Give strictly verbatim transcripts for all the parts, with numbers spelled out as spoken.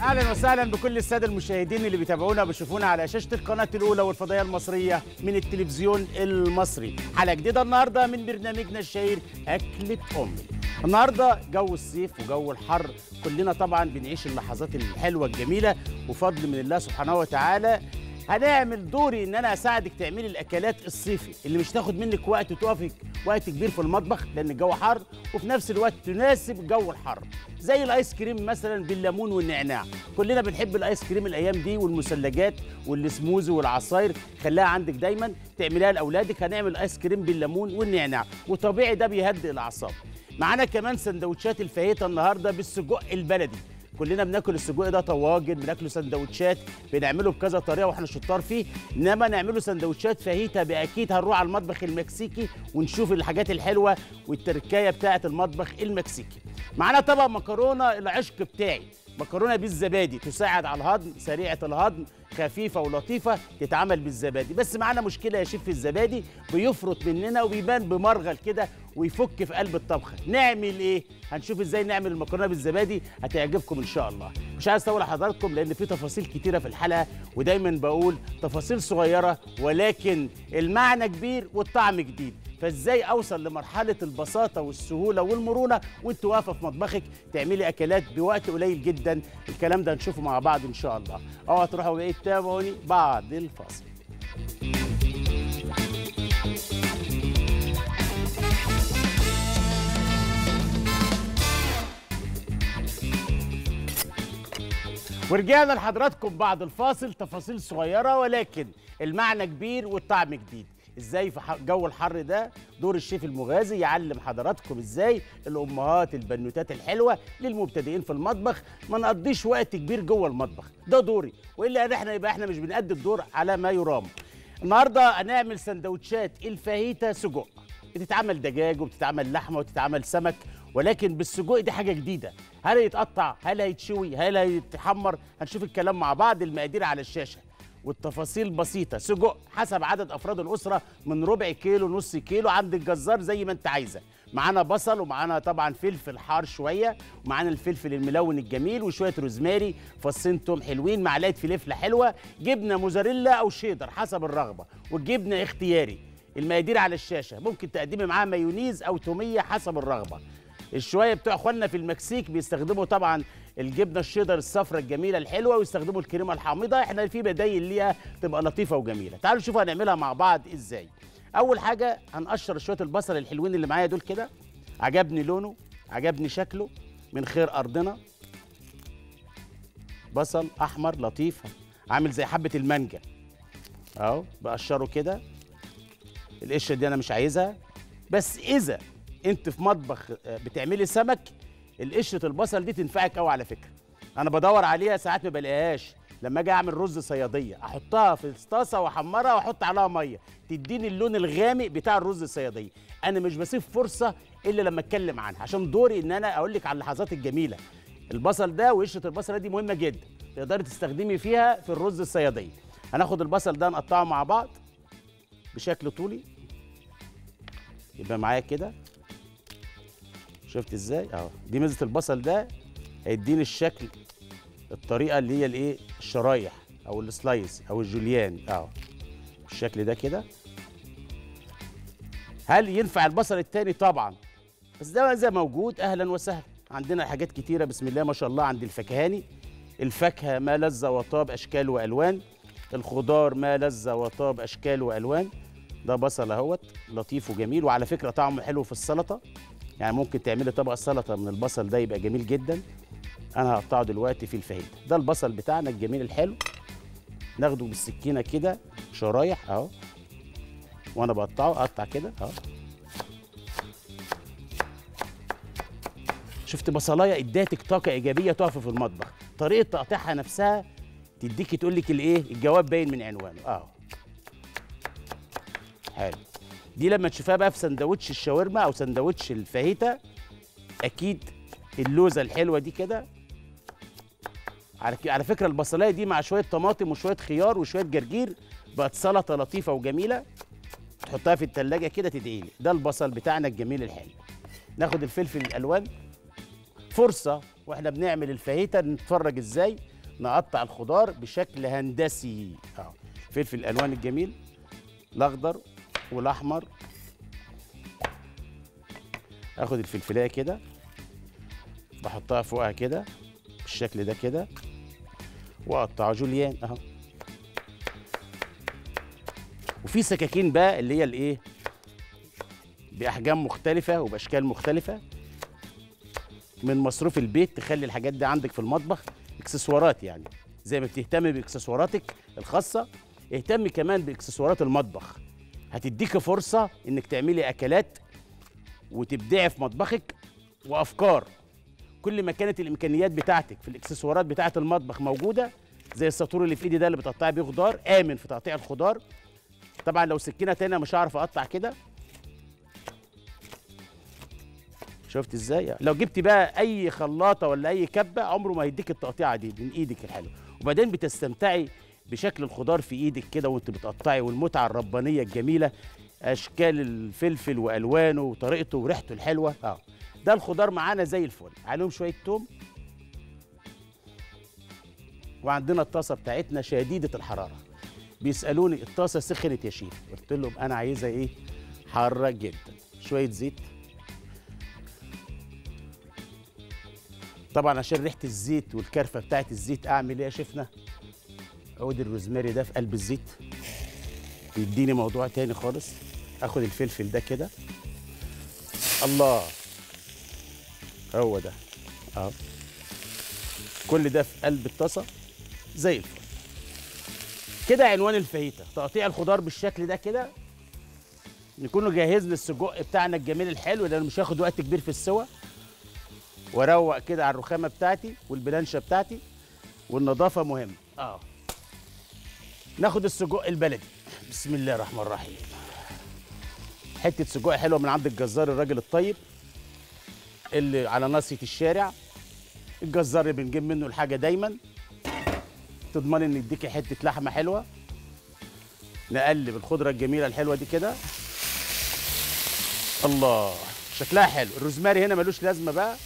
اهلا وسهلا بكل الساده المشاهدين اللي بيتابعونا وبيشوفونا على شاشه القناه الاولى والفضائيه المصريه من التلفزيون المصري. حلقه جديده النهارده من برنامجنا الشهير اكله امي. النهارده جو الصيف وجو الحر، كلنا طبعا بنعيش اللحظات الحلوه الجميله، وفضل من الله سبحانه وتعالى هنعمل دوري ان انا اساعدك تعملي الاكلات الصيفي اللي مش تاخد منك وقت تقفي وقت كبير في المطبخ لان الجو حر، وفي نفس الوقت تناسب جو الحر، زي الايس كريم مثلا بالليمون والنعناع. كلنا بنحب الايس كريم الايام دي، والمثلجات والسموزي والعصاير، خليها عندك دايما تعمليها لاولادك. هنعمل ايس كريم بالليمون والنعناع، وطبيعي ده بيهدئ الاعصاب. معانا كمان سندوتشات الفاهيتا النهارده بالسجق البلدي. كلنا بناكل السجق ده طواجن، بناكله سندوتشات، بنعمله بكذا طريقه واحنا شطار فيه، انما نعمله سندوتشات فاهيتا باكيد هنروح على المطبخ المكسيكي ونشوف الحاجات الحلوه والتركايه بتاعه المطبخ المكسيكي. معانا طبق مكرونه العشق بتاعي، مكرونه بالزبادي، تساعد على الهضم، سريعه الهضم، خفيفه ولطيفه، تتعمل بالزبادي. بس معانا مشكله يا شيف في الزبادي، بيفرط مننا وبيبان بمرغل كده ويفك في قلب الطبخه. نعمل ايه؟ هنشوف ازاي نعمل المكرونه بالزبادي، هتعجبكم ان شاء الله. مش عايز اطول حضراتكم لان في تفاصيل كتيره في الحلقه، ودايما بقول تفاصيل صغيره ولكن المعنى كبير والطعم جديد. فازاي اوصل لمرحله البساطه والسهوله والمرونه وانت واقفه في مطبخك تعملي اكلات بوقت قليل جدا؟ الكلام ده هنشوفه مع بعض ان شاء الله. اوعوا تروحوا بعيد، تابعوني بعد الفاصل. ورجعنا لحضراتكم بعد الفاصل. تفاصيل صغيره ولكن المعنى كبير والطعم جديد. ازاي في جو الحر ده دور الشيف المغازي يعلم حضراتكم ازاي الامهات البنوتات الحلوه للمبتدئين في المطبخ ما نقضيش وقت كبير جوه المطبخ. ده دوري، والا احنا يبقى احنا مش بنأدي الدور على ما يرام. النهارده هنعمل سندوتشات الفاهيتا سجق، بتتعمل دجاج وبتتعمل لحمه وبتتعمل سمك، ولكن بالسجق دي حاجه جديده. هل هيتقطع؟ هل هيتشوي؟ هل هيتحمر؟ هنشوف الكلام مع بعض. المقادير على الشاشه والتفاصيل بسيطة. سجق حسب عدد أفراد الأسرة، من ربع كيلو، نص كيلو، عند الجزار زي ما أنت عايزة. معانا بصل، ومعانا طبعا فلفل حار شوية، ومعانا الفلفل الملون الجميل، وشوية روزماري، فصين توم حلوين، معلقة فلفلة حلوة، جبنة موزاريلا أو شيدر حسب الرغبة، والجبنة اختياري. المقادير على الشاشة. ممكن تقدمي معاها مايونيز أو تومية حسب الرغبة. الشويه بتوع اخواننا في المكسيك بيستخدموا طبعا الجبنه الشيدر الصفراء الجميله الحلوه، ويستخدموا الكريمه الحامضه. احنا في بدايل ليها تبقى لطيفه وجميله. تعالوا نشوف هنعملها مع بعض ازاي. اول حاجه هنقشر شويه البصل الحلوين اللي معايا دول كده. عجبني لونه، عجبني شكله، من خير ارضنا. بصل احمر لطيف عامل زي حبه المانجا اهو، بقشره كده. القشره دي انا مش عايزها، بس اذا انت في مطبخ بتعملي سمك القشره البصل دي تنفعك قوي على فكره. انا بدور عليها ساعات ما بلاقيهاش، لما اجي اعمل رز صياديه احطها في الطاسه واحمرها واحط عليها ميه تديني اللون الغامق بتاع الرز الصياديه. انا مش بسيب فرصه الا لما اتكلم عنها، عشان دوري ان انا اقول لك على اللحظات الجميله. البصل ده وقشره البصل دي مهمه جدا، تقدري تستخدمي فيها في الرز الصياديه. هناخد البصل ده نقطعه مع بعض بشكل طولي، يبقى معايا كده. شفت ازاي؟ اهو دي ميزه البصل ده، هيديني الشكل، الطريقه اللي هي الايه، الشرايح او السلايس او الجوليان اهو بالشكل ده كده. هل ينفع البصل التاني؟ طبعا، بس ده زي موجود اهلا وسهلا. عندنا حاجات كتيره بسم الله ما شاء الله عند الفكهاني. الفاكهه ما لذ وطاب اشكال والوان، الخضار ما لذ وطاب اشكال والوان. ده بصل اهوت لطيف وجميل، وعلى فكره طعمه حلو في السلطه، يعني ممكن تعملي طبق سلطه من البصل ده يبقى جميل جدا. انا هقطعه دلوقتي في الفاهيتا. ده البصل بتاعنا الجميل الحلو، ناخده بالسكينه كده شرايح اهو، وانا بقطعه اقطع كده اهو. شفت بصلايه اداتك طاقه ايجابيه تقف في المطبخ. طريقه تقطيعها نفسها تديكي تقول لك الايه، الجواب باين من عنوانه اهو. حلو. دي لما تشوفها بقى في سندوتش الشاورما او سندوتش الفاهيتا، اكيد اللوزه الحلوه دي كده. على على فكره البصلايه دي مع شويه طماطم وشويه خيار وشويه جرجير بقت سلطه لطيفه وجميله. تحطها في التلاجة كده تدعي لي. ده البصل بتاعنا الجميل الحلو. ناخد الفلفل الالوان، فرصه واحنا بنعمل الفاهيتا نتفرج ازاي نقطع الخضار بشكل هندسي. اه فلفل الالوان الجميل، الاخضر والاحمر. اخد الفلفلايه كده بحطها فوقها كده بالشكل ده كده، واقطعها جوليان اهو. وفي سكاكين بقى اللي هي الايه، باحجام مختلفه وباشكال مختلفه من مصروف البيت، تخلي الحاجات دي عندك في المطبخ اكسسوارات. يعني زي ما بتهتمي باكسسواراتك الخاصه، اهتمي كمان باكسسوارات المطبخ. هتديك فرصه انك تعملي اكلات وتبدعي في مطبخك وافكار. كل ما كانت الامكانيات بتاعتك في الاكسسوارات بتاعه المطبخ موجوده، زي الساطور اللي في ايدي ده اللي بتقطعي بيه خضار، امن في تقطيع الخضار. طبعا لو سكينه تانية مش هعرف اقطع كده. شفت ازاي؟ لو جبتي بقى اي خلاطه ولا اي كبه عمره ما هيديك التقطيعه دي من ايدك الحلوه. وبعدين بتستمتعي بشكل الخضار في ايدك كده وانت بتقطعي، والمتعه الربانيه الجميله، اشكال الفلفل والوانه وطريقته وريحته الحلوه. اه ده الخضار معانا زي الفل. عليهم شويه توم، وعندنا الطاسه بتاعتنا شديده الحراره. بيسالوني الطاسه سخنت يا شيف؟ قلت لهم انا عايزها ايه؟ حاره جدا. شويه زيت طبعا عشان ريحه الزيت والكرفه بتاعت الزيت. اعمل ايه يا شيفنا؟ عود الروزماري ده في قلب الزيت يديني موضوع تاني خالص. اخد الفلفل ده كده، الله، هو ده اهو، كل ده في قلب الطاسه زي الفل كده. عنوان الفاهيتا تقطيع الخضار بالشكل ده كده. نكونوا جاهزين السجق بتاعنا الجميل الحلو لانه مش هياخد وقت كبير في السوى. واروق كده على الرخامه بتاعتي والبلانشه بتاعتي، والنظافه مهمه. اه ناخد السجق البلدي. بسم الله الرحمن الرحيم. حته سجق حلوه من عند الجزار الراجل الطيب اللي على ناصيه الشارع. الجزار اللي بنجيب منه الحاجه دايما تضمن ان يديكي حته لحمه حلوه. نقلب الخضره الجميله الحلوه دي كده. الله شكلها حلو. الروزماري هنا ملوش لازمه بقى،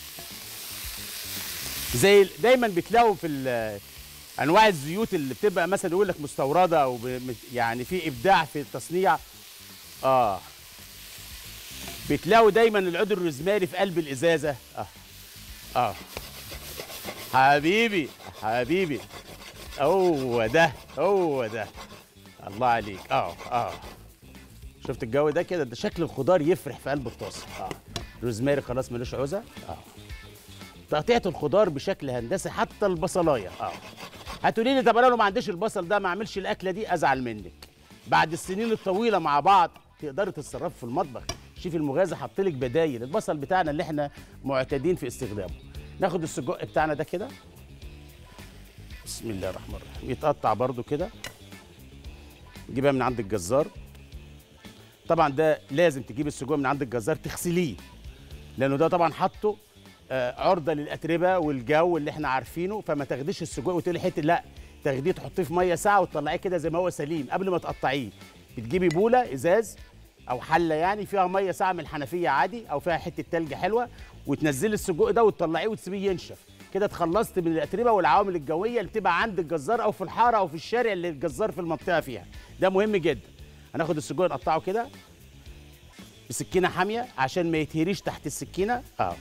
زي دايما بتلاقوا في انواع الزيوت اللي بتبقى مثلا يقول لك مستورده او يعني في ابداع في التصنيع. اه بتلاقوا دايما العود الروزماري في قلب الازازه. اه اه حبيبي حبيبي، هو ده هو ده، الله عليك. اه اه شفت الجو ده كده؟ ده شكل الخضار يفرح في قلب الطاسه. اه روزماري خلاص ملوش عوزه. اه تقطيعة الخضار بشكل هندسي، حتى البصلايه. اه هتقولي لي طب انا لو ما عنديش البصل ده ما اعملش الاكله دي؟ ازعل منك. بعد السنين الطويله مع بعض تقدري تتصرفي في المطبخ. شيف المغازي حط لك بدايل البصل بتاعنا اللي احنا معتادين في استخدامه. ناخد السجق بتاعنا ده كده، بسم الله الرحمن الرحيم، يتقطع برده كده. نجيبها من عند الجزار. طبعا ده لازم تجيب السجق من عند الجزار تغسليه، لانه ده طبعا حطه عرضه للاتربه والجو اللي احنا عارفينه. فما تاخديش السجق وتقولي حته، لا، تاخديه تحطيه في ميه ساعه وتطلعيه كده زي ما هو سليم قبل ما تقطعيه. بتجيبي بوله ازاز او حله يعني فيها ميه ساعه من الحنفيه عادي، او فيها حته تلج حلوه، وتنزلي السجق ده وتطلعيه وتسيبيه ينشف كده. اتخلصت من الاتربه والعوامل الجويه اللي بتبقى عند الجزار او في الحاره او في الشارع اللي الجزار في المنطقه فيها. ده مهم جدا. هناخد السجق نقطعه كده بسكينه حاميه عشان ما يتهريش تحت السكينه. اه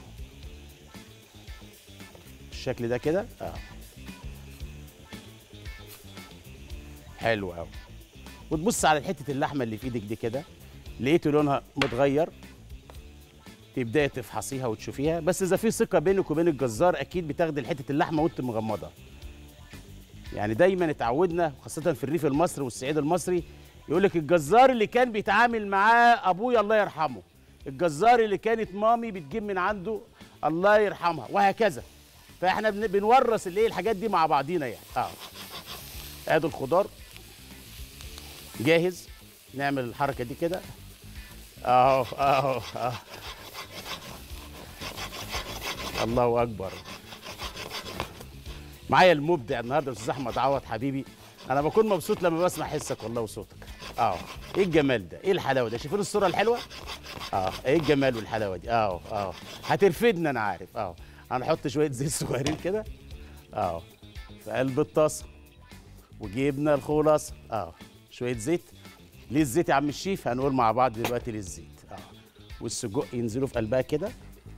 بالشكل ده كده. اه حلو قوي. وتبص على حته اللحمه اللي في ايدك دي كده، لقيتوا لونها متغير، تبداي تفحصيها وتشوفيها. بس اذا في ثقه بينك وبين الجزار اكيد بتاخدي حته اللحمه وانت مغمضه. يعني دايما اتعودنا خاصه في الريف المصري والصعيد المصري يقول لك الجزار اللي كان بيتعامل معاه ابويا الله يرحمه، الجزار اللي كانت مامي بتجيب من عنده الله يرحمها، وهكذا. فاحنا بنورث الايه الحاجات دي مع بعضينا يعني. اه ادي الخضار جاهز. نعمل الحركه دي كده اهو اهو اهو. الله اكبر. معايا المبدع النهارده استاذ احمد عوض حبيبي. انا بكون مبسوط لما بسمع حسك والله وصوتك. اه ايه الجمال ده، ايه الحلاوه ده، شايفين الصوره الحلوه؟ اه ايه الجمال والحلاوه دي. اه اه هترفدنا انا عارف. اه هنحط شويه زيت صغيرين كده. اه في قلب الطاسه وجبنا الخلاصه اه شويه زيت. ليه الزيت يا عم الشيف؟ هنقول مع بعض دلوقتي ليه الزيت. اه والسجق ينزلوا في قلبها كده.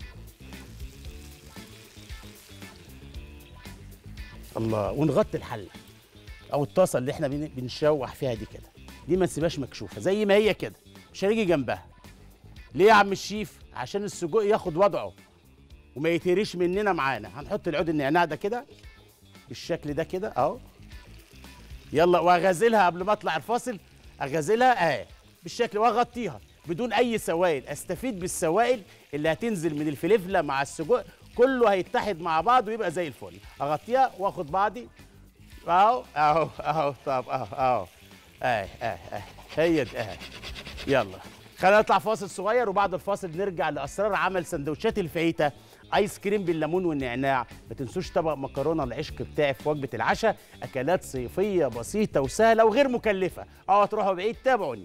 الله. ونغطي الحله او الطاسه اللي احنا بن- بنشوح فيها دي كده، دي ما نسيبهاش مكشوفه زي ما هي كده، مش هنيجي جنبها. ليه يا عم الشيف؟ عشان السجق ياخد وضعه وما يتهريش مننا معانا. هنحط العود النعناع ده كده بالشكل ده كده اهو. يلا واغازلها قبل ما اطلع الفاصل، اغازلها اهي بالشكل واغطيها بدون اي سوائل، استفيد بالسوائل اللي هتنزل من الفلفله مع السجق، كله هيتحد مع بعض ويبقى زي الفل. اغطيها واخد بعضي اهو اهو اهو. طب اهو اهو اهي اهي اهي هي دي اهي. يلا خلينا نطلع فاصل صغير، وبعد الفاصل نرجع لاسرار عمل سندوتشات الفاهيتا، ايس كريم بالليمون والنعناع. ما تنسوش طبق مكرونه العشق بتاعي في وجبه العشاء. اكلات صيفيه بسيطه وسهله وغير مكلفه. اوعوا تروحوا بعيد، تابعوني.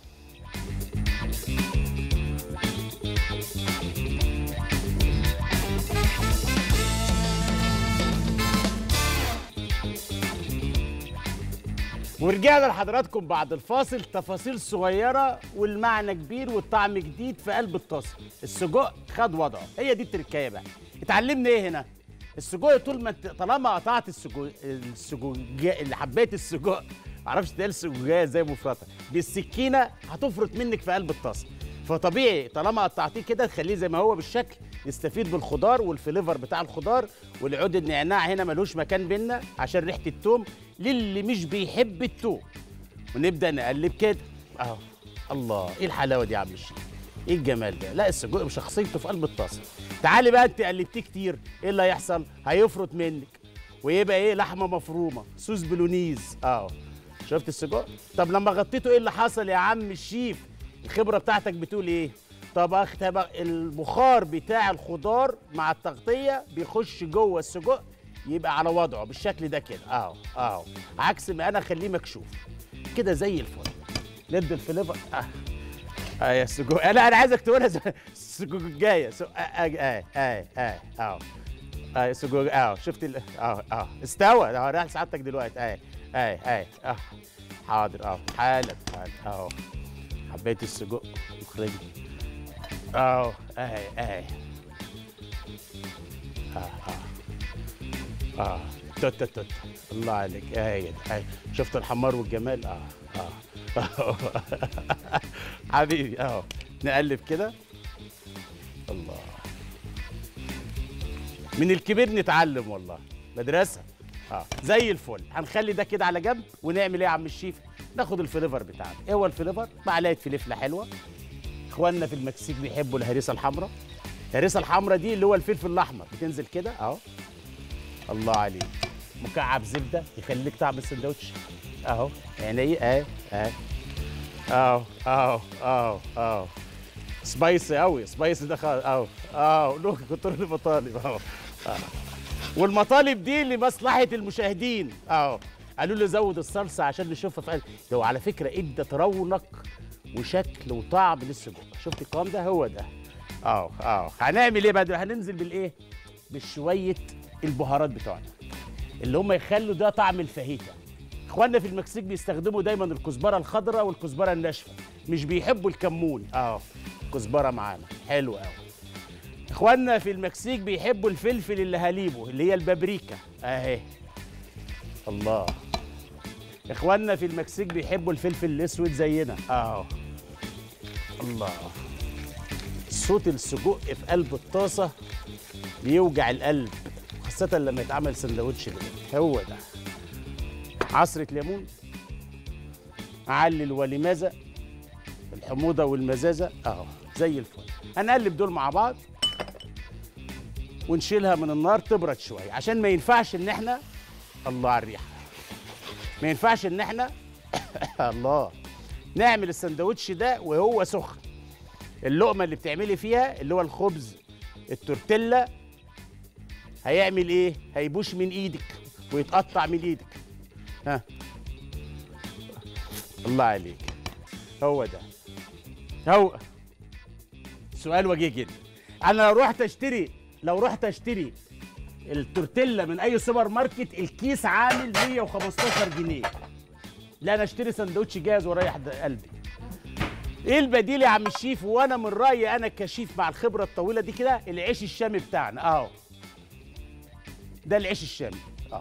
ورجعنا لحضراتكم بعد الفاصل. تفاصيل صغيرة والمعنى كبير والطعم جديد في قلب الطاسة. السجق خد وضعه، هي دي التركاية بقى. اتعلمنا ايه هنا؟ السجق طول ما انت طالما قطعت السجق السجق اللي حبيت السجق، معرفش تقال السجقية ازاي مفرطة، بالسكينة هتفرط منك في قلب الطاسة. فطبيعي طالما قطعتيه كده تخليه زي ما هو بالشكل، يستفيد بالخضار والفليفر بتاع الخضار. والعود النعناع هنا ملوش مكان بينا عشان ريحه التوم للي مش بيحب التوم. ونبدا نقلب كده اهو. الله، ايه الحلاوه دي يا عم الشيخ، ايه الجمال ده. لا السجق بشخصيته في قلب الطاسه. تعالي بقى انت قلبتيه كتير، ايه اللي هيحصل؟ هيفرط منك ويبقى ايه، لحمه مفرومه سوس بلونيز اهو. شفت السجق؟ طب لما غطيته ايه اللي حصل يا عم الشيف؟ الخبره بتاعتك بتقول ايه؟ طبخ طبخ البخار بتاع الخضار مع التغطيه بيخش جوه السجق، يبقى على وضعه بالشكل ده كده اهو اهو، عكس ما انا اخليه مكشوف كده زي الفل. ندي الفليفر اه اه يا السجق. انا انا عايزك تقولها السجق الجايه اه اه اه اه اهو اه السجق اهو. شفت ال- اه اه استوى اهو. رايح لسعادتك دلوقتي اه اه اه اه حاضر اهو حالا حالا اهو. حبيت السجق مخرجي اهو اهي اهي اه اه اه توت توت. الله عليك اهي اهي. شفت الحمار والجمال اه اه حبيبي اهو. نقلب كده. الله، من الكبير نتعلم والله، مدرسه اه زي الفل. هنخلي ده كده على جنب ونعمل ايه يا عم الشيف؟ ناخد الفليفر بتاعنا. ايه هو الفليفر؟ معلقه فلفله حلوه. اخواننا في المكسيك بيحبوا الهريسه الحمراء. الهريسه الحمراء دي اللي هو الفلفل الاحمر، بتنزل كده اهو. الله عليك. مكعب زبده يخليك طعم السندوتش اهو. عيني اهي اهي اهو اهو اهو اهو. سبايسي قوي، سبايسي ده خالص اهو اهو. لوك كنت المطالب اهو. والمطالب دي لمصلحه المشاهدين اهو. قالوا لي زود الصلصه عشان نشوفها في قلب. لو على فكره ادت رونق وشكل وطعم للسجق. شفت القوام ده؟ هو ده اهو اهو. هنعمل ايه بقى دلوقتي؟ هننزل بالايه؟ بشويه البهارات بتوعنا اللي هم يخلوا ده طعم الفاهيتا. اخواننا في المكسيك بيستخدموا دايما الكزبره الخضراء والكزبره الناشفه، مش بيحبوا الكمون اهو. كزبره معانا حلو قوي. اخواننا في المكسيك بيحبوا الفلفل اللي هاليبو اللي هي البابريكا اهي. الله. اخواننا في المكسيك بيحبوا الفلفل الاسود زينا اهو. الله. صوت السجق في قلب الطاسه بيوجع القلب، خاصة لما يتعمل سندوتش كده. هو ده. عصرة ليمون، علل ولماذا، الحموضة والمزازة اهو زي الفل. هنقلب دول مع بعض ونشيلها من النار تبرد شوية، عشان ما ينفعش ان احنا، الله على الريحة، ما ينفعش ان احنا الله نعمل السندوتش ده وهو سخن. اللقمة اللي بتعملي فيها اللي هو الخبز التورتيلا هيعمل ايه؟ هيبوش من ايدك ويتقطع من ايدك. ها الله عليك. هو ده. هو سؤال وجيه جدا. انا لو رحت اشتري لو رحت اشتري التورتيلا من اي سوبر ماركت الكيس عامل مية وخمستاشر جنيه. لا انا اشتري سندوتش جاهز واريح قلبي. ايه البديل يا عم الشيف؟ وانا من رايي انا كشيف مع الخبره الطويله دي كده، العيش الشامي بتاعنا اهو. ده العيش الشامي اه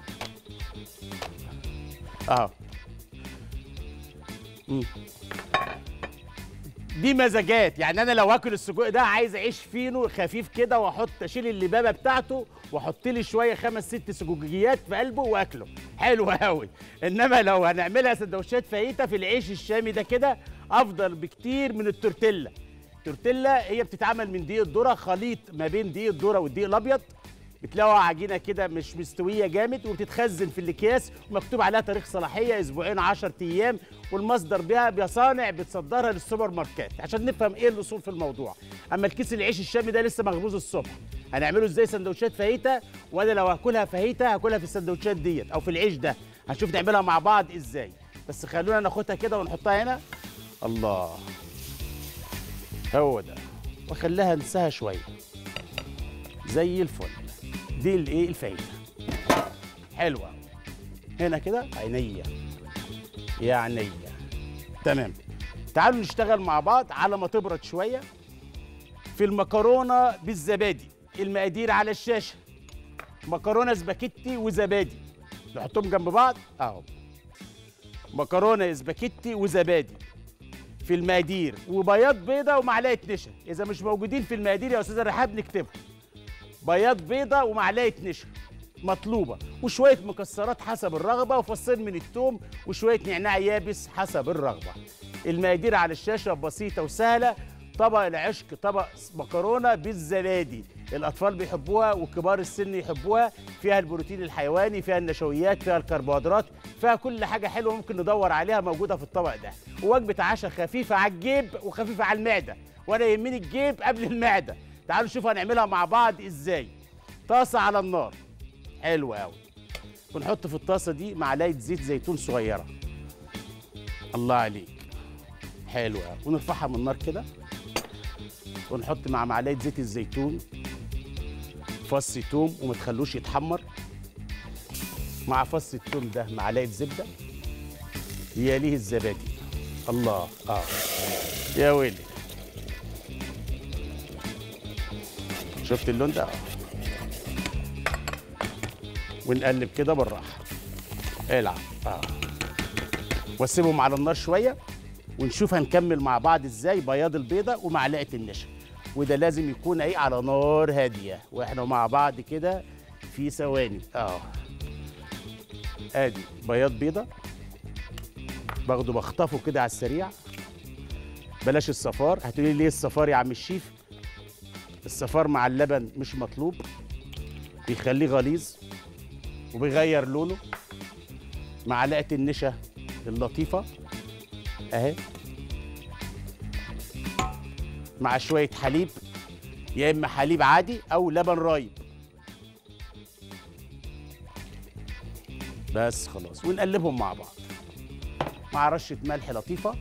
اه مم. دي مزاجات، يعني انا لو هاكل السجق ده عايز عيش فينو خفيف كده، واحط اشيل اللبابه بتاعته واحط لي شويه خمس ست سجوجيات في قلبه واكله حلو قوي. انما لو هنعملها سندوتشات فاهيتا في العيش الشامي ده كده افضل بكتير من التورتيلا. التورتيلا هي بتتعمل من دقيق الذره، خليط ما بين دقيق الذره والدقيق الابيض، بتلاقوها عجينه كده مش مستويه جامد، وبتتخزن في الاكياس ومكتوب عليها تاريخ صلاحيه اسبوعين عشرة ايام، والمصدر بها بصانع بتصدرها للسوبر ماركت عشان نفهم ايه الاصول في الموضوع. اما الكيس العيش الشامي ده لسه مخبوز الصبح، هنعمله ازاي سندوتشات فاهيتا؟ وانا لو هاكلها فاهيتا هاكلها في السندوتشات ديت او في العيش ده، هنشوف نعملها مع بعض ازاي. بس خلونا ناخدها كده ونحطها هنا. الله، هو ده، واخليها انساها شويه زي الفل. دي الايه الفايده حلوه هنا كده. عينيا يا عينيا، تمام. تعالوا نشتغل مع بعض على ما تبرد شويه. في المكرونه بالزبادي المقادير على الشاشه، مكرونه سباكيتي وزبادي، نحطهم جنب بعض اهو. مكرونه سباكيتي وزبادي في المقادير، وبياض بيضه ومعلقه نشا. اذا مش موجودين في المقادير يا استاذه رحاب نكتبهم. بياض بيضه ومعلقه نشا مطلوبه، وشويه مكسرات حسب الرغبه، وفصين من الثوم، وشويه نعناع يابس حسب الرغبه. المقادير على الشاشه بسيطه وسهله. طبق العشق طبق مكرونه بالزبادي، الاطفال بيحبوها وكبار السن يحبوها، فيها البروتين الحيواني، فيها النشويات، فيها الكربوهيدرات، فيها كل حاجه حلوه ممكن ندور عليها موجوده في الطبق ده. ووجبه عشاء خفيفه على الجيب وخفيفه على المعده، وانا يهمني الجيب قبل المعده. تعالوا نشوف هنعملها مع بعض ازاي. طاسه على النار حلوه قوي، ونحط في الطاسه دي معلقه زيت زيتون صغيره. الله عليك، حلوه قوي. ونرفعها من النار كده، ونحط مع معلقه زيت الزيتون فص توم وما تخلوش يتحمر. مع فص التوم ده معلقه زبده، يليه الزبادي. الله اه يا ويلي، شفت اللون ده؟ ونقلب كده بالراحه. العب اه واسيبهم على النار شويه، ونشوف هنكمل مع بعض ازاي. بياض البيضه ومعلقه النشا، وده لازم يكون ايه على نار هاديه، واحنا مع بعض كده في ثواني. اه ادي بياض بيضه باخده بخطفه كده على السريع. بلاش الصفار. هتقولي ليه الصفار يا عم الشيف؟ الصفار مع اللبن مش مطلوب، بيخليه غليظ وبيغير لونه. معلقه النشا اللطيفه اهي، مع شويه حليب، يا اما حليب عادي او لبن رايب. بس خلاص، ونقلبهم مع بعض مع رشه ملح لطيفه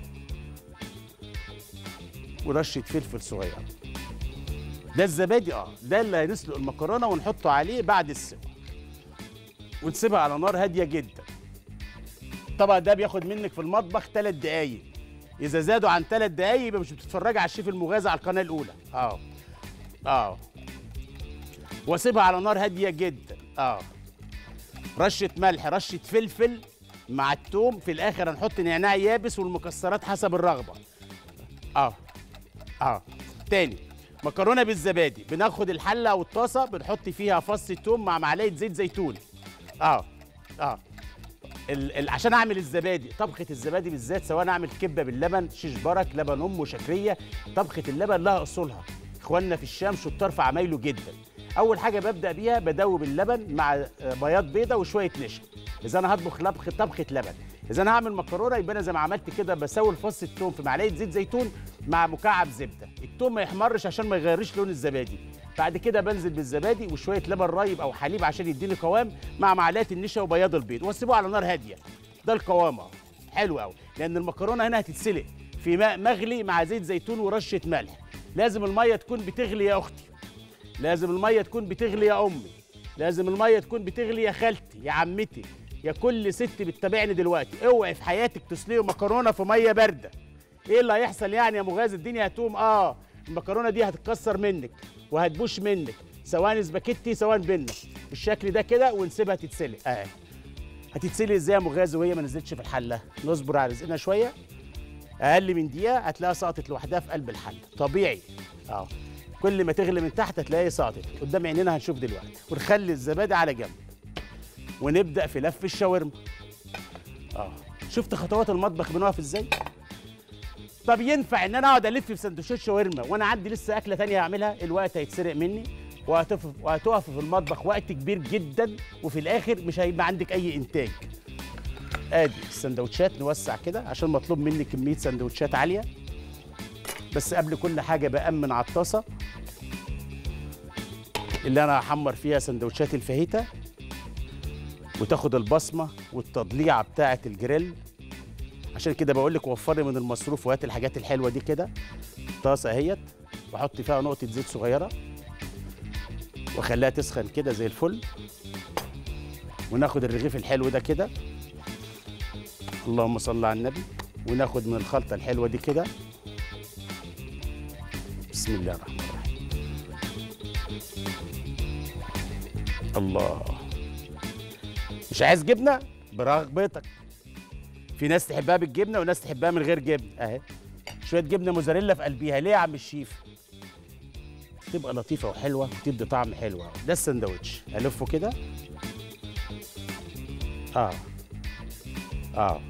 ورشه فلفل صغير. ده الزبادي اه ده اللي هنسلق المكرونه ونحطه عليه بعد السوا، ونسيبها على نار هاديه جدا. الطبق ده بياخد منك في المطبخ ثلاث دقايق، اذا زادوا عن ثلاث دقايق يبقى مش بتتفرجي على الشيف المغازي على القناه الاولى. اه اه واسيبها على نار هاديه جدا. اه رشه ملح، رشه فلفل مع الثوم، في الاخر هنحط نعناع يابس والمكسرات حسب الرغبه. اه اه تاني، مكرونه بالزبادي، بناخد الحله او الطاسه بنحط فيها فص ثوم مع معلقه زيت زيتون. اه اه ال ال عشان اعمل الزبادي، طبخه الزبادي بالذات، سواء اعمل كبه باللبن، شيش برك، لبن ام وشكريه، طبخه اللبن لها اصولها. اخواننا في الشام شطار في عمايله جدا. اول حاجه ببدا بيها بدوب اللبن مع بياض بيضه وشويه نشا. اذا انا هطبخ لبخ طبخه لبن، اذا انا هعمل مكرونه يبقى انا زي ما عملت كده بسوي فص الثوم في معلقه زيت زيتون مع مكعب زبده. الثوم ما يحمرش عشان ما يغيرش لون الزبادي. بعد كده بنزل بالزبادي وشويه لبن رايب او حليب عشان يديني قوام، مع معلقه النشا وبياض البيض، واسيبه على نار هاديه. ده القوام اهو حلو قوي، لان المكرونه هنا هتتسلق في ماء مغلي مع زيت زيتون ورشه ملح. لازم الميه تكون بتغلي يا اختي، لازم الميه تكون بتغلي يا امي. لازم الميه تكون بتغلي يا خالتي يا عمتي يا كل ست بتتابعني دلوقتي. اوعي في حياتك تسلقي مكرونه في ميه بارده. ايه اللي هيحصل يعني يا مغازي؟ الدنيا هتقوم. اه المكرونه دي هتتكسر منك وهتبوش منك، سواء سباكيتي سواء بينا بالشكل ده كده، ونسيبها تتسلق. اه هتتسلق ازاي يا مغازي وهي ما نزلتش في الحله؟ نصبر على رزقنا شويه، اقل من دقيقه هتلاقيها سقطت لوحدها في قلب الحله طبيعي. اه كل ما تغلي من تحت هتلاقيها سقطت قدام عينينا، هنشوف دلوقتي. ونخلي الزبادي على جنب ونبدا في لف الشاورما. اه شفت خطوات المطبخ بنقف ازاي؟ طب ينفع ان انا اقعد الف في سندوتشات شاورما وانا عندي لسه اكله تانية هعملها؟ الوقت هيتسرق مني وهتقف وهتقف في المطبخ وقت كبير جدا، وفي الاخر مش هيبقى عندك اي انتاج. ادي السندوتشات نوسع كده عشان مطلوب مني كميه سندوتشات عاليه. بس قبل كل حاجه بامن على الطاسه اللي انا هحمر فيها سندوتشات الفاهيتا، وتاخد البصمه والتضليعه بتاعه الجريل. عشان كده بقول لك وفري من المصروف وهات الحاجات الحلوه دي كده. الطاسه اهيت بحط فيها نقطه زيت صغيره واخليها تسخن كده زي الفل. وناخد الرغيف الحلو ده كده، اللهم صل على النبي، وناخد من الخلطه الحلوه دي كده. بسم الله الرحمن الرحيم. الله. مش عايز جبنه؟ برغبتك. في ناس تحبها بالجبنه وناس تحبها من غير جبنه. اهي شويه جبنه موزاريلا في قلبيها. ليه يا عم الشيف؟ تبقى لطيفه وحلوه وتدي طعم حلو. ده السندوتش الفه كده. اه اه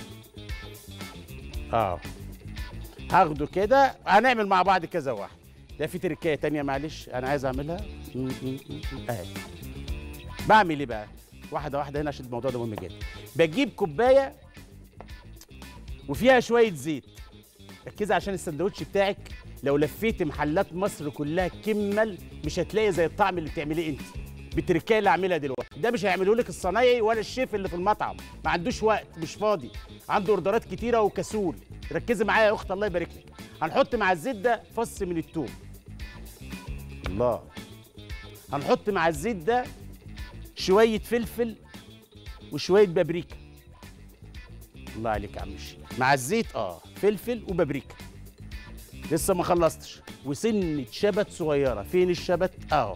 اه هاخده كده. هنعمل مع بعض كذا واحد. ده في تركايه تانية معلش انا عايز اعملها. اهي بعمل ايه بقى؟ واحده واحده هنا عشان الموضوع ده مهم جدا. بجيب كوبايه وفيها شويه زيت. ركزي عشان السندوتش بتاعك لو لفيت محلات مصر كلها كمل مش هتلاقي زي الطعم اللي بتعمليه انت بالتركايه اللي هعملها دلوقتي. ده مش هيعمله لك الصنايعي ولا الشيف اللي في المطعم، ما عندوش وقت، مش فاضي، عنده اوردرات كتيره وكسول. ركزي معايا يا اخت الله يبارك لك. هنحط مع الزيت ده فص من الثوم. الله. هنحط مع الزيت ده شويه فلفل وشويه بابريكا. الله عليك يا عم الشيخ. مع الزيت اه فلفل وبابريكا. لسه ما خلصتش. وسنه شبت صغيره. فين الشبت؟ اهو.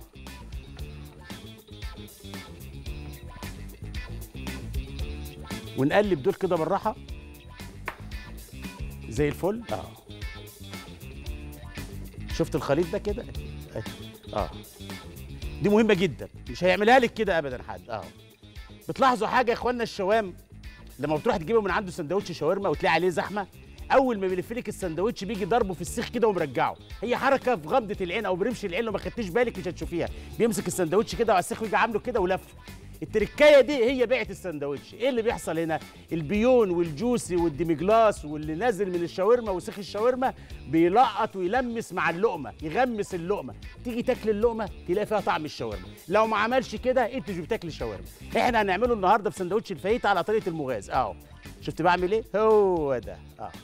ونقلب دول كده بالراحه زي الفل. اه شفت الخليط ده كده؟ اه دي مهمه جدا، مش هيعملها لك كده ابدا حد. اه بتلاحظوا حاجه يا اخوانا؟ الشوام لما بتروح تجيبه من عنده سندوتش شاورما وتلاقي عليه زحمه، اول ما بيلف لك السندوتش بيجي ضربه في السيخ كده ومرجعه. هي حركه في غمضه العين او برمش العين، لو ما خدتيش بالك مش هتشوفيها. بيمسك السندوتش كده وعلى السيخ ويجي عامله كده ولفه. التركايه دي هي بيعه السندوتش. ايه اللي بيحصل هنا؟ البيون والجوسي والديميجلاس واللي نازل من الشاورما وسيخ الشاورما بيلقط ويلمس مع اللقمه، يغمس اللقمه. تيجي تاكل اللقمه تلاقي فيها طعم الشاورما. لو ما عملش كده انت مش بتاكل الشاورما. احنا هنعمله النهارده في سندوتش الفاهيتا على طريقه المغاز. اهو شفت بعمل ايه؟ هو ده. اه, آه.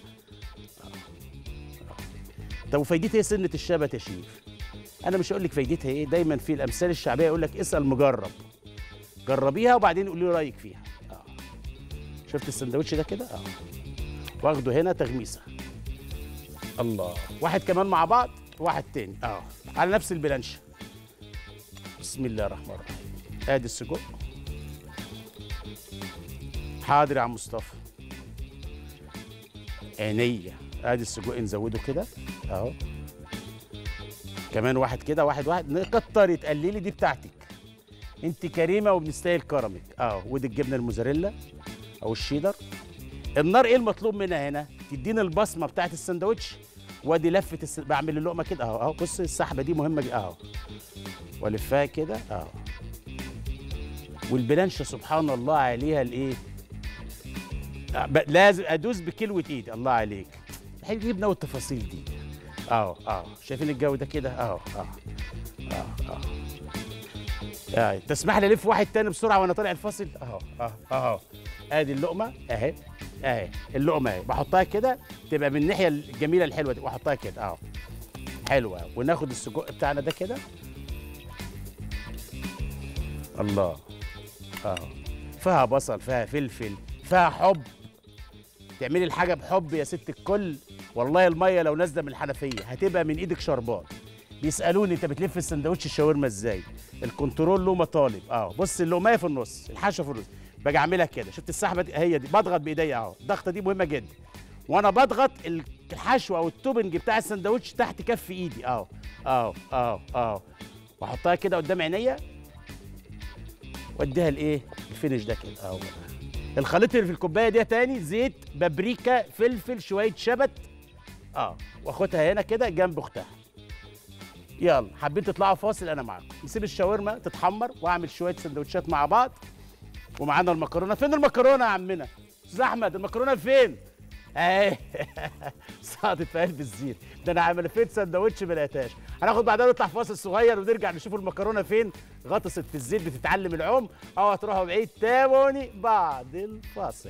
طب وفايدتها ايه سنه الشبت يا شيف؟ انا مش هقول لك فايدتها ايه. دايما في الامثال الشعبيه يقول لك اسال مجرب. جربيها وبعدين قولي لي رايك فيها. اه شفت السندوتش ده كده؟ اه واخده هنا تغميسه. الله. واحد كمان مع بعض واحد تاني. اه على نفس البلانشه. بسم الله الرحمن الرحيم. ادي السجق. حاضر يا عم مصطفى. عينيا. ادي السجق نزوده كده اهو. كمان واحد كده، واحد واحد. نكتري تقللي دي بتاعتك انت كريمه وبنستاهل كرمك. اه ودي الجبنه الموزاريلا او الشيدر. النار ايه المطلوب منها هنا؟ تديني البصمه بتاعت السندوتش. وادي لفه الس... بعمل اللقمه كده اهو اهو. بص السحبه دي مهمه جدا اهو. والفها كده اهو. والبلانشه سبحان الله عليها الايه؟ لازم ادوس بكلوه ايدي. الله عليك. جبنا والتفاصيل دي اهو اهو. شايفين الجو ده كده اهو اهو اهو اهو. تسمح لي الف واحد تاني بسرعه وانا طالع الفاصل اهو اهو اهو. ادي اللقمه اهي اهي. اللقمه اهي بحطها كده تبقى من الناحيه الجميله الحلوه دي واحطها كده اهو. حلوه. وناخد السجق بتاعنا ده كده الله. اه فيها بصل، فيها فلفل، فيها حب. تعملي الحاجه بحب يا ست الكل. والله الميه لو نازله من الحنفيه هتبقى من ايدك شربات. بيسالوني انت بتلف السندوتش الشاورما ازاي؟ الكنترول له مطالب. اه بص اللقمه في النص، الحشوه في النص، باجي اعملها كده. شفت السحبه دي؟ هي دي بضغط بايديا اهو. الضغطه دي مهمه جدا. وانا بضغط الحشوه او التوبنج بتاع السندوتش تحت كف ايدي اهو اهو اهو اهو، واحطها كده قدام عينيا واديها الايه الفينش ده كده اهو. الخليط اللي في الكوبايه دي تاني زيت، بابريكا، فلفل، شويه شبت اه، واخدها هنا كده جنب اختها. يلا حابين تطلعوا فاصل انا معاكم. نسيب الشاورما تتحمر واعمل شويه سندوتشات مع بعض. ومعانا المكرونه. فين المكرونه يا عمنا استاذ احمد؟ المكرونه فين؟ اهي سقطت في قلب الزيت. ده انا عامل فين سندوتش ما لقيتهاش. هناخد بعدها نطلع فاصل صغير ونرجع نشوف المكرونه فين. غطست في الزيت بتتعلم العوم او هتروحوا بعيد. تابعوني بعد الفاصل.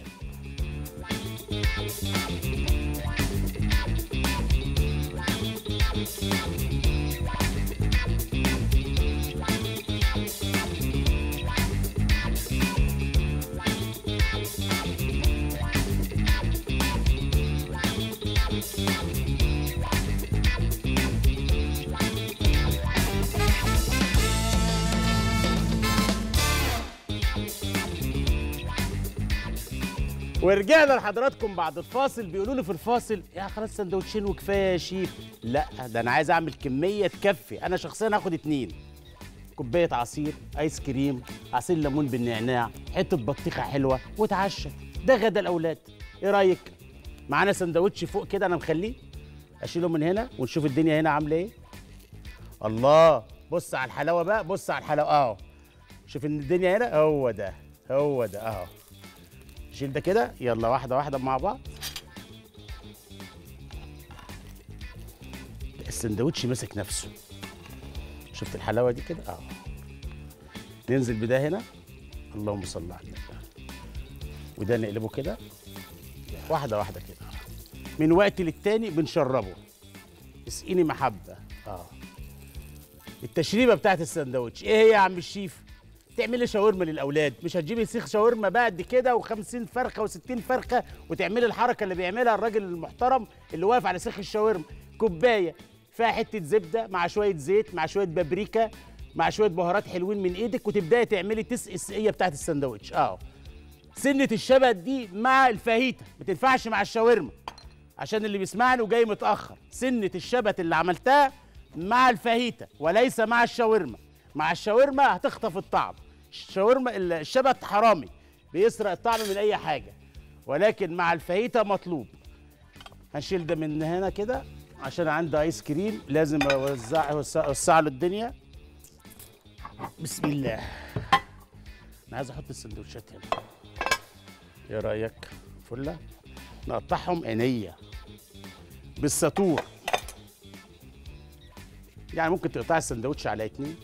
ورجعنا لحضراتكم بعد الفاصل. بيقولوا لي في الفاصل يا خلاص سندوتشين وكفايه يا شيف. لا ده انا عايز اعمل كميه تكفي. انا شخصيا هاخد اتنين، كوبايه عصير، ايس كريم، عصير ليمون بالنعناع، حته بطيخه حلوه واتعشى. ده غدا الاولاد. ايه رايك؟ معانا سندوتش فوق كده انا مخليه، اشيله من هنا ونشوف الدنيا هنا عامله ايه. الله بص على الحلاوه بقى، بص على الحلاوه اهو. شوف ان الدنيا هنا هو ده هو ده اهو. شيل ده كده. يلا واحده واحده مع بعض. السندوتش ماسك نفسه. شفت الحلاوه دي كده اهو. ننزل بده هنا. اللهم صل على النبي. وده نقلبه كده واحده واحده كده. من وقت للتاني بنشربه. اسقيني محبه اه. التشريبه بتاعت السندوتش ايه هي يا عم الشيف؟ تعملي شاورما للاولاد. مش هتجيبي سيخ شاورما بقى قد كده وخمسين فرخه وستين فرخه وتعملي الحركه اللي بيعملها الراجل المحترم اللي واقف على سيخ الشاورما. كوبايه فيها حته زبده مع شويه زيت مع شويه بابريكا مع شويه بهارات حلوين من ايدك، وتبداي تعملي تسقي السقيه بتاعت السندوتش اه. سنه الشبت دي مع الفاهيتا ما تنفعش مع الشاورما. عشان اللي بيسمعني وجاي متاخر، سنه الشبت اللي عملتها مع الفاهيتا وليس مع الشاورما. مع الشاورما هتخطف الطعم. الشاورما الشبت حرامي بيسرق الطعم من اي حاجه، ولكن مع الفاهيتا مطلوب. هنشيل ده من هنا كده عشان عندي ايس كريم لازم اوزع اوسع له الدنيا. بسم الله. انا عايز احط السندوتشات هنا. ايه رايك؟ فله نقطعهم عينيه بالسطور. يعني ممكن تقطع السندوتش على اتنين.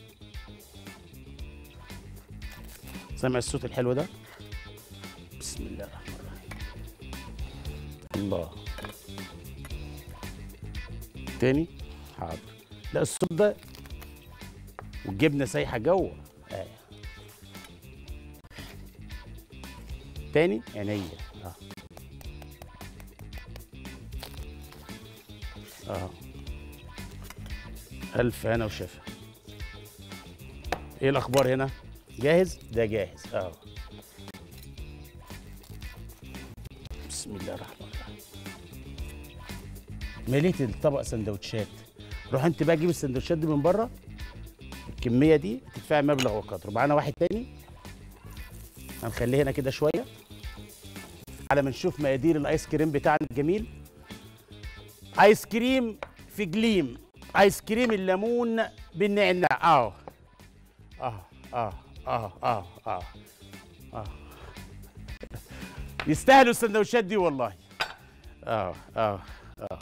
سامع الصوت الحلو ده؟ بسم الله الرحمن الرحيم. الله. تاني حاضر. لا الصوت ده والجبنه سايحه جوه آه. تاني عينيا اه اه. الف هنا وشفا. ايه الاخبار هنا؟ جاهز؟ ده جاهز اه. بسم الله الرحمن الرحيم. مليت الطبق سندوتشات. روح انت بقى جيب السندوتشات دي من بره. الكميه دي تدفع مبلغ وقدره. معانا واحد تاني هنخليه هنا كده شويه على ما نشوف مقادير الايس كريم بتاعنا الجميل. ايس كريم في جليم، ايس كريم الليمون بالنعناع اه اه اه اه اه اه اه. يستاهلوا السندوتشات دي والله. اه اه اه.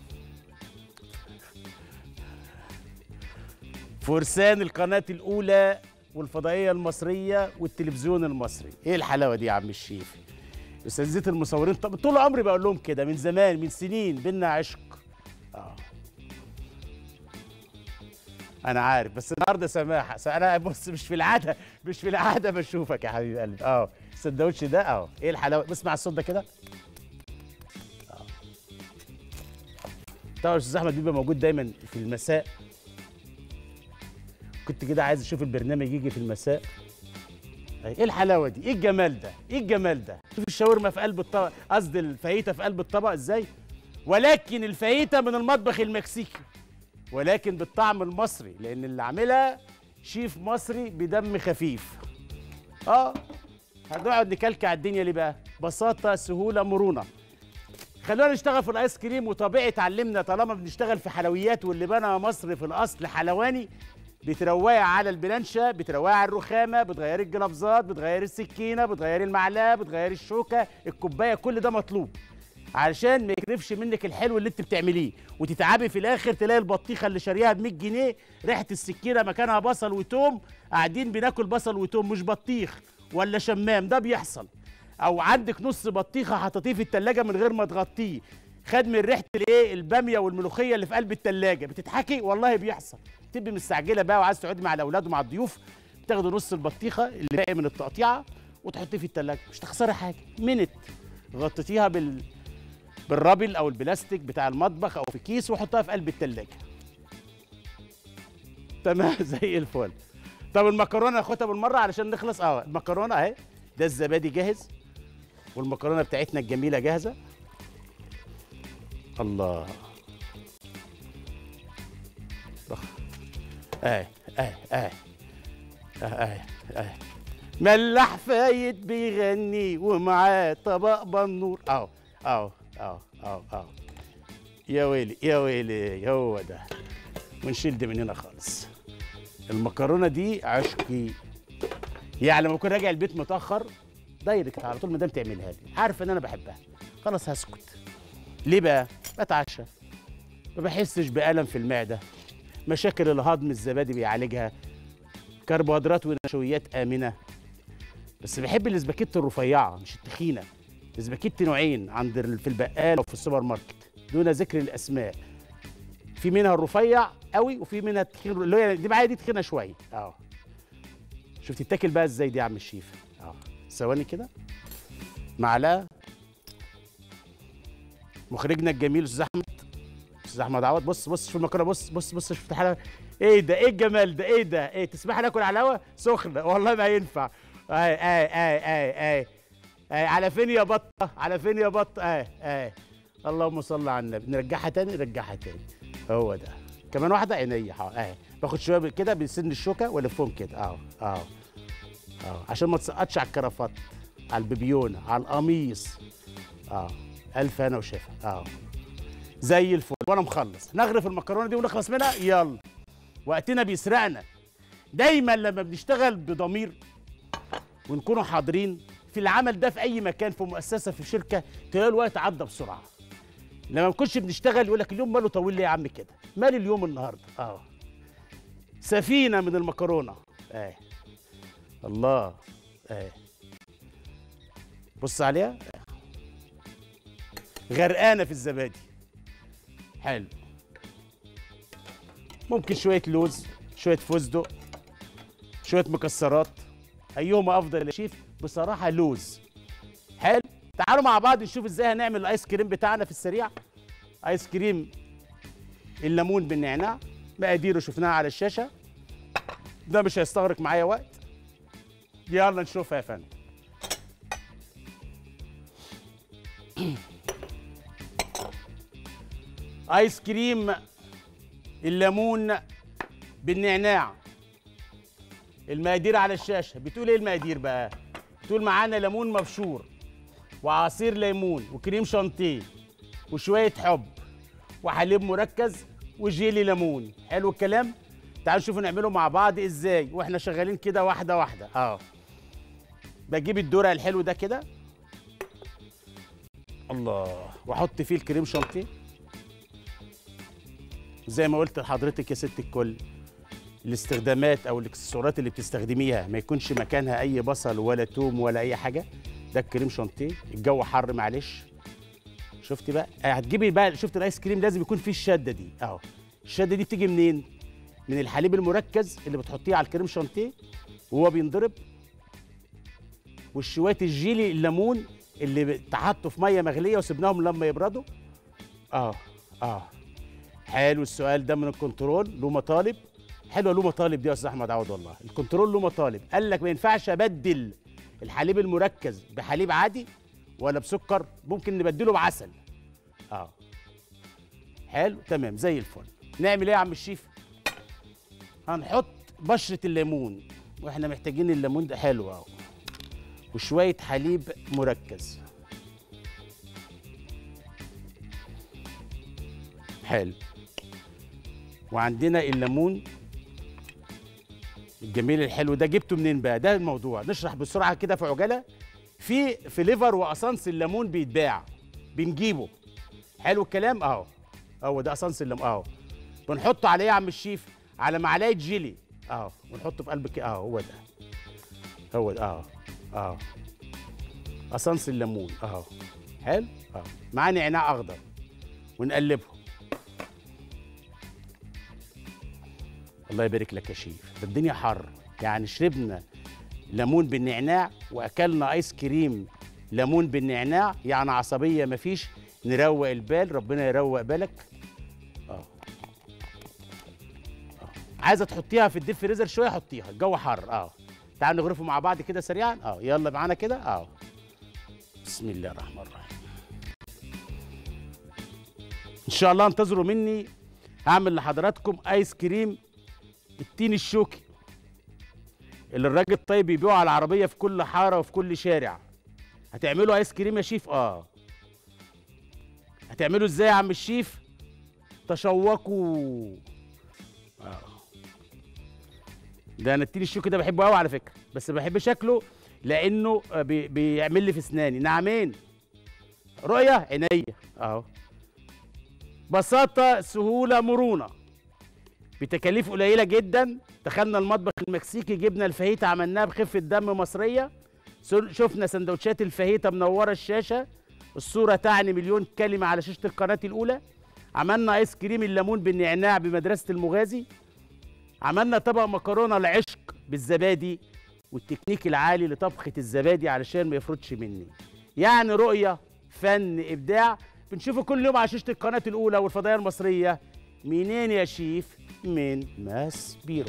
فرسان القناة الأولى والفضائية المصرية والتلفزيون المصري. إيه الحلاوة دي يا عم الشيف؟ أساتذة المصورين طب طول عمري بقول لهم كده من زمان من سنين بينا عشق. آه. انا عارف بس النهارده سماحه، انا بص مش في العاده، مش في العاده بشوفك يا حبيب قلبي. اه السندوتش ده اه ايه الحلاوه، بسمع الصوت ده كده. اه طبعا الاستاذ احمد بيبقى موجود دايما في المساء، كنت كده عايز اشوف البرنامج يجي في المساء. ايه الحلاوه دي، ايه الجمال ده، ايه الجمال ده. شوف الشاورما في قلب الطبق، قصدي الفاهيتا في قلب الطبق ازاي، ولكن الفاهيتا من المطبخ المكسيكي ولكن بالطعم المصري، لان اللي عاملها شيف مصري بدم خفيف. اه هنقعد نكلكع الدنيا ليه بقى؟ بساطه، سهوله، مرونه. خلونا نشتغل في الايس كريم، وطبيعي اتعلمنا طالما بنشتغل في حلويات، واللي بنى مصر في الاصل حلواني. بتروقي على البلانشه، بتروقي على الرخامه، بتغيري الجلافزات، بتغيري السكينه، بتغيري المعلقه، بتغيري الشوكه، الكوبايه، كل ده مطلوب علشان ما يكرفش منك الحلو اللي انت بتعمليه، وتتعبي في الاخر تلاقي البطيخه اللي شاريها ب مية جنيه ريحه السكينه مكانها بصل وتوم، قاعدين بناكل بصل وتوم مش بطيخ ولا شمام، ده بيحصل. او عندك نص بطيخه حطيتيه في التلاجة من غير ما تغطيه، خد من ريحه الايه الباميه والملوخيه اللي في قلب التلاجة، بتضحكي والله بيحصل. تبقي مستعجله بقى وعايز تقعدي مع الاولاد ومع الضيوف، تاخدي نص البطيخه اللي باقي من التقطيعه وتحطيه في التلاجة، مش تخسري حاجه. منت غطيتيها بال بالرابل او البلاستيك بتاع المطبخ او في كيس وحطها في قلب التلاجة. تمام زي الفل. طب المكرونه ناخدها بالمره علشان نخلص. اه المكرونه اهي، ده الزبادي جاهز، والمكرونه بتاعتنا الجميله جاهزه. الله اهي اهي اهي اهي اهي ملاح فايت بيغني ومعاه طبق بنور. اهو اهو اهو اهو اهو يا ويلي يا ويلي، هو ده. ونشيل دي من هنا خالص. المكرونه دي عشقي، يعني لما اكون راجع البيت متاخر دايركت على طول مدام تعملها لي، عارفه ان انا بحبها، خلاص هسكت. ليه بقى؟ بتعشى ما بحسش بألم في المعده، مشاكل الهضم الزبادي بيعالجها، كربوهيدرات ونشويات امنه. بس بحب الاسباجيتي الرفيعه مش التخينه. الاسباجيتي نوعين عند في البقال وفي السوبر ماركت دون ذكر الاسماء، في منها الرفيع قوي وفي منها التخين اللي هي دي معايا، دي تخينه شويه. اه شفت تتاكل بقى ازاي دي يا عم الشيف؟ اه ثواني كده، معلقه. مخرجنا الجميل استاذ احمد، استاذ احمد عوض. بص بص شوف المكرونه، بص بص بص شفت الحلاوه. ايه ده، ايه الجمال ده، ايه ده، ايه تسمح ناكل على الهوا سخنه؟ والله ما ينفع. اي اي اي اي اي اي على فين يا بطه، على فين يا بطه. اي اي اللهم صل على النبي. نرجعها تاني، نرجعها تاني. هو ده كمان واحده عينيا. اهي باخد شويه كده بسن الشوكه والفهم كده. اهو اهو اهو عشان ما تسقطش على الكرافات، على البيبيونه، على القميص. اه الف هنا وشفا. اه زي الفل. وانا مخلص نغرف المكرونه دي ونخلص منها. يلا وقتنا بيسرقنا. دايما لما بنشتغل بضمير ونكونوا حاضرين في العمل ده في اي مكان، في مؤسسه، في شركه، تلاقي الوقت عدى بسرعه. لما ما نكونش بنشتغل يقول لك اليوم ماله طويل ليه يا عم كده؟ مال اليوم النهارده. اه سفينه من المكرونه. اه الله. اه بص عليها. آه. غرقانه في الزبادي. حلو. ممكن شويه لوز، شويه فستق، شويه مكسرات. ايهما افضل يا شيف؟ بصراحه لوز. حلو. تعالوا مع بعض نشوف ازاي هنعمل الايس كريم بتاعنا في السريع. ايس كريم الليمون بالنعناع، مقاديره شفناها على الشاشه، ده مش هيستغرق معايا وقت. يلا نشوفها يا فندم. ايس كريم الليمون بالنعناع، المقادير على الشاشه. بتقول ايه المقادير بقى؟ بتقول معانا ليمون مبشور، وعصير ليمون، وكريم شانتيه، وشويه حب، وحليب مركز، وجيلي ليمون. حلو الكلام. تعالوا نشوف نعمله مع بعض ازاي واحنا شغالين كده واحده واحده. اه بجيب الدورق الحلو ده كده، الله، واحط فيه الكريم شانتيه زي ما قلت لحضرتك يا ست الكل. الاستخدامات او الاكسسوارات اللي بتستخدميها ما يكونش مكانها اي بصل ولا توم ولا اي حاجه. ده الكريم شانتيه. الجو حر معلش. شفتي بقى؟ هتجيبي بقى، شفت الايس كريم لازم يكون فيه الشده دي. اهو الشده دي بتيجي منين؟ من الحليب المركز اللي بتحطيه على الكريم شانتيه وهو بينضرب، والشويه الجيلي الليمون اللي اتحطوا في ميه مغليه وسبناهم لما يبردوا. اه اه حلو. السؤال ده من الكنترول له مطالب حلوه. له مطالب دي يا استاذ احمد عوض، والله الكنترول له مطالب. قال لك ما ينفعش ابدل الحليب المركز بحليب عادي ولا بسكر، ممكن نبدله بعسل. اه حلو تمام زي الفل. نعمل ايه يا عم الشيف؟ هنحط بشره الليمون، واحنا محتاجين الليمون ده. حلو اهو. وشويه حليب مركز. حلو. وعندنا الليمون الجميل الحلو ده، جبته منين بقى؟ ده الموضوع. نشرح بسرعه كده في عجاله. في فليفر واسانس الليمون بيتباع، بنجيبه. حلو الكلام اهو. هو ده اسانس الليمون اهو. بنحطه على ايه يا عم الشيف؟ على معلقه جيلي اهو، ونحطه في قلب كده اهو. هو ده هو ده اهو اهو اسانس الليمون اهو. حلو اهو. معاه نعناع اخضر ونقلبهم. الله يبارك لك يا شيف. ده الدنيا حر، يعني شربنا ليمون بالنعناع واكلنا ايس كريم ليمون بالنعناع، يعني عصبيه مفيش. نروق البال، ربنا يروق بالك. اه اه عايزه تحطيها في الديب فريزر شويه، حطيها، الجو حر. اه تعالوا نغرفه مع بعض كده سريعا. اه يلا معانا كده. اه بسم الله الرحمن الرحيم. ان شاء الله انتظروا مني. هعمل لحضراتكم ايس كريم التين الشوكي اللي الراجل الطيب بيبيعه على العربيه في كل حاره وفي كل شارع. هتعملوا ايس كريم يا شيف؟ اه هتعملوا ازاي يا عم الشيف؟ تشوقوا. اه ده انا التين الشوكي ده بحبه قوي على فكره، بس بحب شكله لانه بي بيعمل لي في اسناني. نعمين رؤيه عينيا اهو. بساطه سهوله مرونه بتكاليف قليله جدا. دخلنا المطبخ المكسيكي، جبنا الفاهيتا عملناها بخفه دم مصريه. شفنا سندوتشات الفاهيتا منوره الشاشه، الصوره تعني مليون كلمه على شاشه القناه الاولى. عملنا ايس كريم الليمون بالنعناع بمدرسه المغازي. عملنا طبق مكرونه العشق بالزبادي والتكنيك العالي لطبخه الزبادي علشان ما يفرطش مني. يعني رؤيه، فن، ابداع، بنشوفه كل يوم على شاشه القناه الاولى والفضائيه المصريه. منين يا شيف؟ من ماس بيرو.